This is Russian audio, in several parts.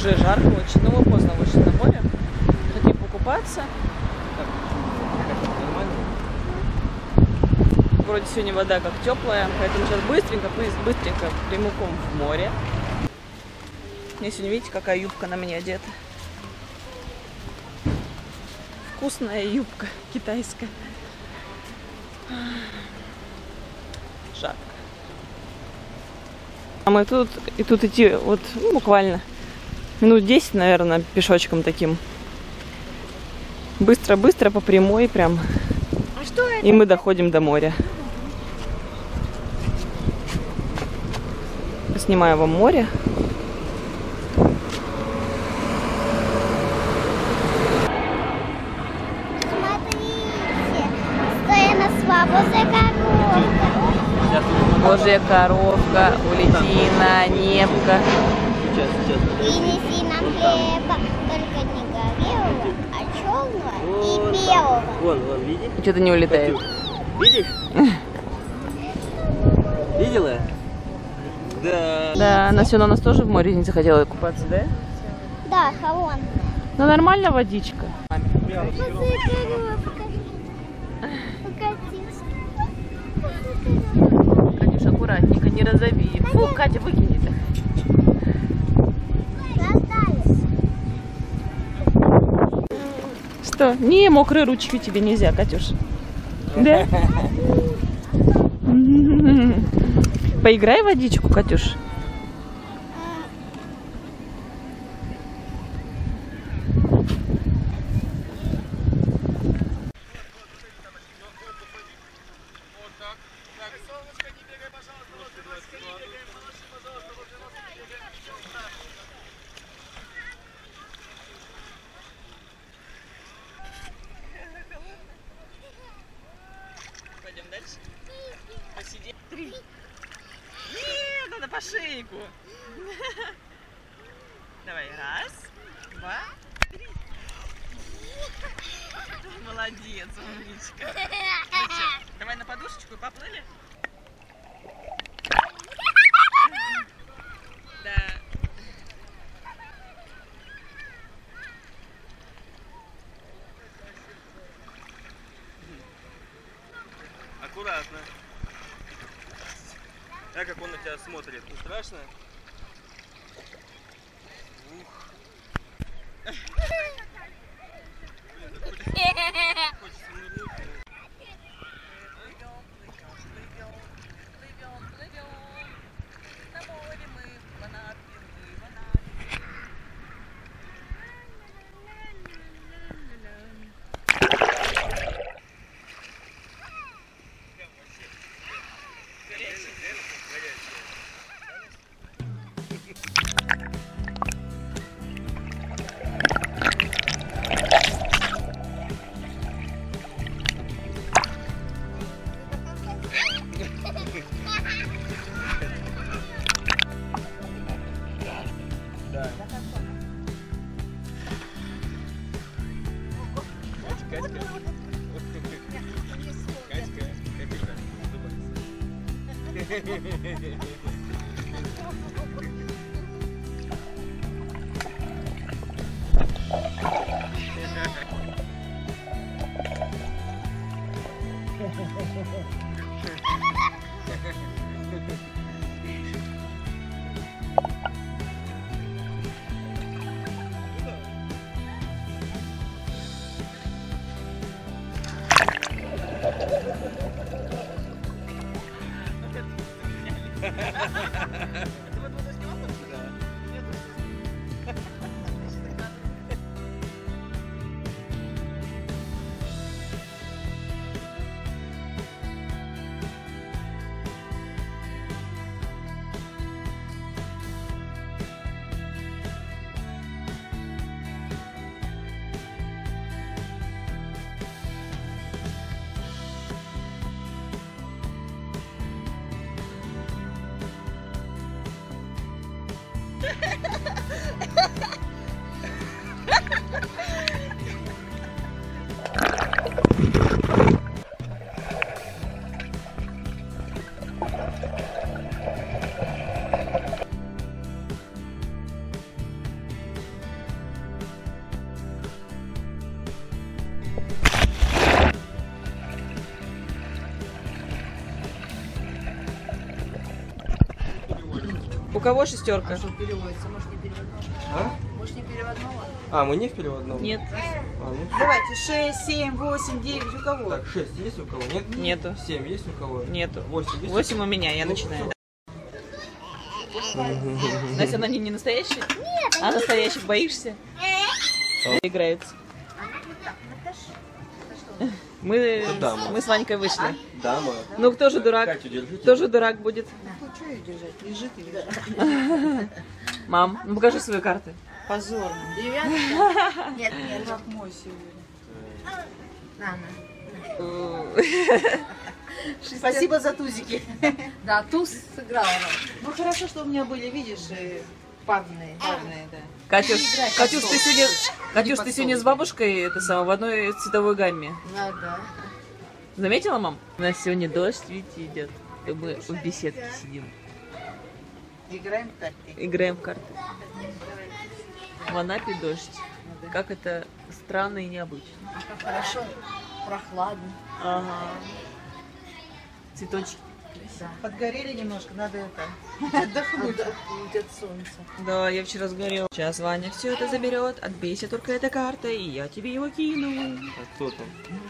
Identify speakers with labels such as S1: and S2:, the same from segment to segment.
S1: уже жарко очень, но мы поздно вышли на море. Хотим покупаться. Так, нормально. Вроде сегодня вода как теплая, поэтому сейчас быстренько прямиком в море. Мне сегодня, видите, какая юбка на мне одета. Вкусная юбка китайская. Жарко. А мы тут идти вот буквально минут 10, наверное, пешочком таким. Быстро-быстро по прямой прям.
S2: А что это?
S1: И мы доходим до моря. Снимаю вам море. Божья коровка, улетина, непка.
S2: Принеси нам хлеба, только не горелого, а черного и белого.
S3: Вон, видишь?
S1: Что-то не улетает.
S3: Видишь? Видела? Да.
S1: Да, она сегодня у нас тоже в море не захотела купаться, да?
S2: Да, холодно.
S1: Ну нормально водичка.
S2: Божья коровка.
S1: Катюша, аккуратненько, не разови. Фу, Катя, выкинет их. Что? Не, мокрые ручки тебе нельзя, Катюш. Да? Поиграй в водичку, Катюш. Пойдем дальше? Посидим. 3. Нет, надо по шейку. Давай, 1, 2, 3. Молодец, умничка. Ну что, давай на подушечку и поплыли. Да.
S3: Аккуратно. А как он на тебя смотрит? Не страшно? Ух. Хочется нырнуть.
S1: На море мы, в Анапе, в Анапе. У кого шестерка?
S4: Что переводится? Может, не переводного?
S3: А?
S4: Может, не переводного?
S3: А, мы не в переводном?
S1: Нет.
S3: А, ну,
S4: Давайте 6, 7, 8, 9. У кого?
S3: так, 6 есть у кого? Нет?
S1: Нету.
S3: 7 есть у кого?
S1: Нету.
S3: 8 есть?
S1: 8 у меня, я начинаю. Настя, она не настоящая? Нет. А настоящих боишься? Играются. Мы с Ванькой вышли.
S3: Дама.
S1: Ну кто же дурак?
S3: Катю держите.
S1: Кто же дурак будет?
S4: Ну, что ее держать? Лежит и лежит.
S1: Мам, ну покажи свои карты.
S4: Позорно. Девятка? Нет, нет. Как мой сегодня. Спасибо за тузики.
S5: Да, туз сыграла.
S4: Ну, хорошо, что у меня были, видишь, парные, да.
S1: Катюш, ты сегодня с бабушкой это самое, в одной цветовой гамме.
S5: Да.
S1: Заметила, мам? У нас сегодня дождь, видите, идет. И мы в беседке сидим.
S4: Играем в карты.
S1: Играем в карты. В Анапе дождь. Как это странно и необычно.
S5: Хорошо, прохладно.
S1: Ага. Цветочки.
S4: Подгорели немножко, надо это отдохнуть.
S5: Идет солнце.
S1: Да, я вчера сгорела. Сейчас Ваня все это заберет, отбейся только эта карта, и я тебе его кину.
S3: А кто там?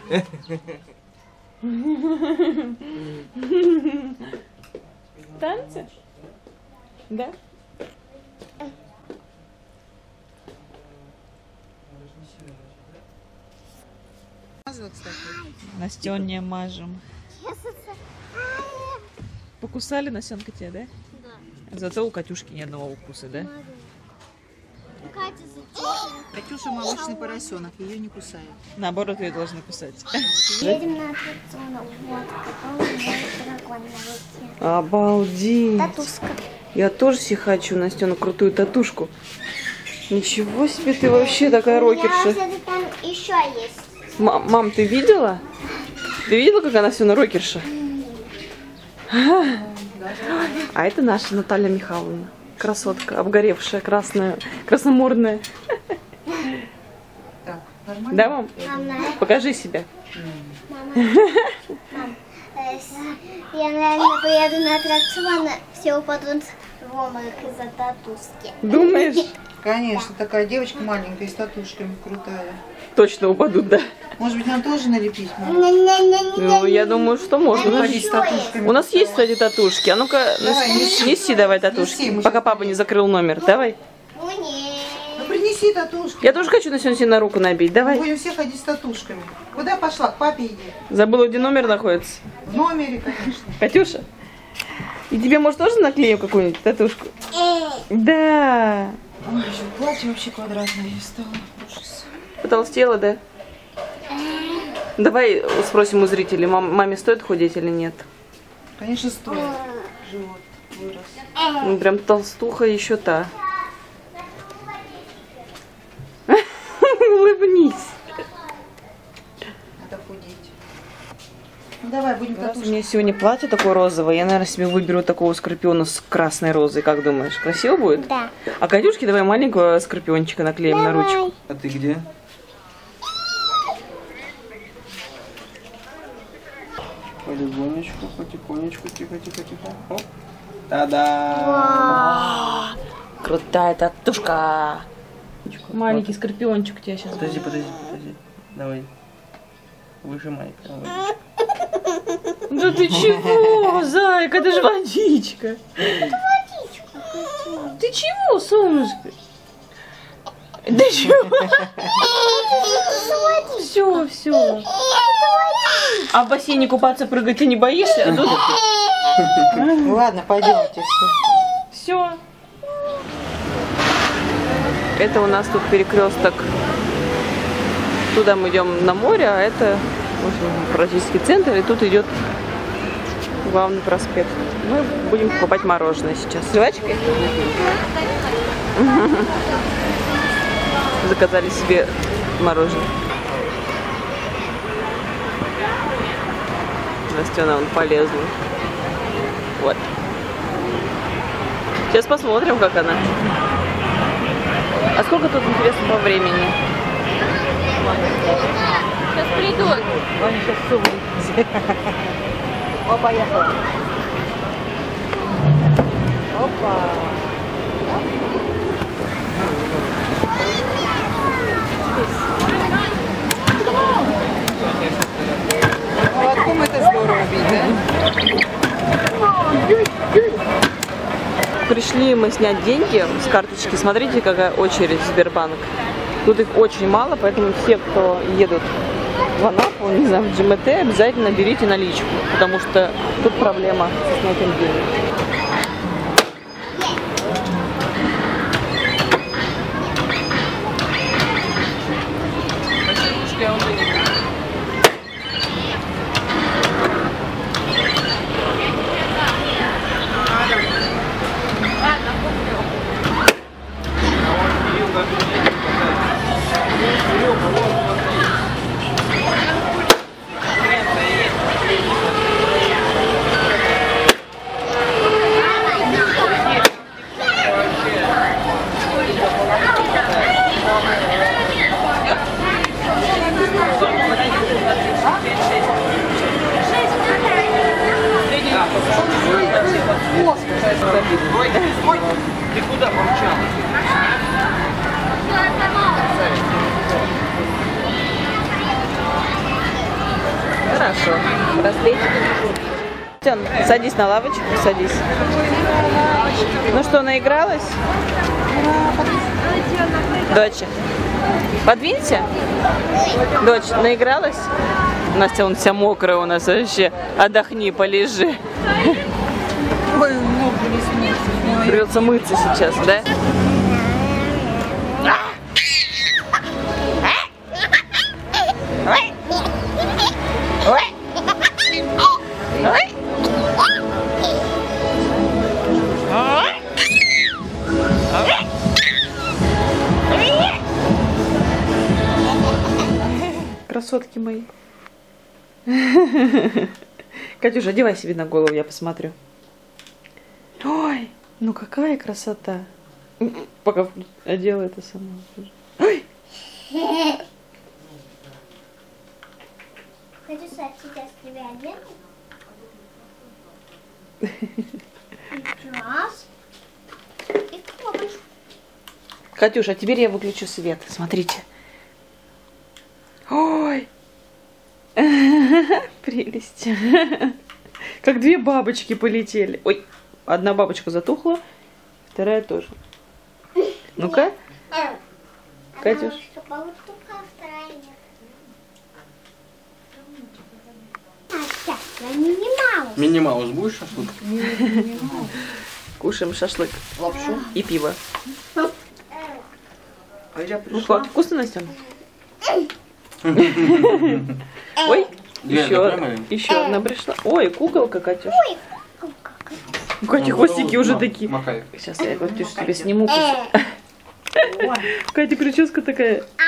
S1: Танцы? Да? Настёне мажем. Покусали, Настенка, тебя, да?
S2: Да.
S1: Зато у Катюшки ни одного укуса, да?
S2: Катя, зачем?
S4: Катюша молочный поросенок, ее не кусают.
S1: Наоборот, ее должны кусать.
S2: Едем на аттракцион. Вот, какой у меня дракон на руке.
S1: Обалдеть!
S2: Татуска.
S1: Я тоже себе хочу, Настена, крутую татушку. Ничего себе, ты вообще такая
S2: У меня
S1: рокерша.
S2: вообще-то там еще есть.
S1: Мам, ты видела? Ты видела, как она все на рокерша? А это наша Наталья Михайловна. Красотка, обгоревшая, красная, красномордная.
S4: Так, нормально?
S1: Да, мам?
S2: Мама,
S1: Покажи себя.
S2: я, наверное, приеду на аттракцион, все упадут в обморок из-за татуски.
S1: Думаешь?
S4: Конечно, такая девочка маленькая с татушками крутая.
S1: Точно упадут, да?
S4: Может быть, нам тоже налепить? Мам?
S1: Ну, я думаю, что можно.
S4: Ходить с татушками.
S1: У нас есть, кстати, татушки. А ну-ка,
S4: Давай,
S1: неси давай татушки,
S4: Неси, мы
S1: пока
S4: сейчас
S1: папа не закрыл номер. Давай.
S2: Ну нет.
S4: Ну, принеси татушки.
S1: Я тоже хочу на сегодня себе на руку набить.
S4: Мы
S1: Давай.
S4: будем все ходить с татушками. Куда пошла? К папе иди.
S1: Забыла, где номер находится.
S4: В номере, конечно.
S1: Катюша, и тебе, может, тоже наклеим какую-нибудь татушку? Да.
S4: Ой, платье вообще квадратное стало. Ужас.
S1: Потолстела, да? Давай спросим у зрителей, маме стоит худеть или нет?
S4: Конечно, стоит. Живот вырос.
S1: Ну, прям толстуха еще та. Улыбнись.
S4: Надо худеть. Ну давай, будем
S1: У
S4: татушки.
S1: меня сегодня платье такое розовое. Я, наверное, себе выберу такого скорпиона с красной розой. Как думаешь, красиво будет?
S2: Да.
S1: А Катюшке давай маленького скорпиончика наклеим на ручку.
S3: А ты где? Полигонечку, потихонечку, тихо. Оп. Та-да!
S1: Крутая татушка. Маленький скорпиончик у тебя сейчас.
S3: Подожди. Давай. Выжимай. Давай.
S1: Да ты чего, зайка, это же водичка. Ты чего, солнышко? Да чего? Все. А в бассейне купаться, прыгать ты не боишься? А тут
S4: Ладно, пойдемте.
S1: все. Это у нас тут перекресток. Туда мы идем на море, а это в общем, практически центр, и тут идет главный проспект. Мы будем покупать мороженое сейчас. С жвачкой? Заказали себе мороженое. Настена он полезла. Вот. Сейчас посмотрим, как она. А сколько тут, интересно, по времени? Сейчас придут.
S4: Он сейчас сумму. О, поехала. Опа.
S1: Пришли мы снять деньги с карточки. Смотрите, какая очередь в Сбербанк. Тут их очень мало, поэтому все, кто едут в Анапу, не знаю, в ДжМТ, обязательно берите наличку, потому что тут проблема с снятием денег.
S3: Ты куда помчалась?
S1: Хорошо. Разлей. Тён, садись на лавочку, садись. Ну что, наигралась? Доча, подвинься. Дочь, наигралась? Настя, он вся мокрая у нас вообще. Отдохни, полежи. Придется мыться сейчас, да? Красотки мои. Катюша, одевай себе на голову, я посмотрю. Ой, ну какая красота. Пока одела это сама. Ой.
S2: Хочу сейчас тебе одену. Раз. И коробочку.
S1: Катюша, а теперь я выключу свет. Смотрите. Ой. Прелесть. Как две бабочки полетели. Ой, одна бабочка затухла, вторая тоже. Ну-ка. Катюш.
S3: Мини-маус будешь шашлык?
S1: Кушаем шашлык.
S3: Лапшу.
S1: И пиво.
S3: А я
S1: Ну как, вкусно, Настя? Ой, еще одна пришла. Ой, куколка, Катюш. У Кати хвостики уже такие.
S3: Макай.
S1: Сейчас я, Катюш, тебе сниму. Катя, прическа такая.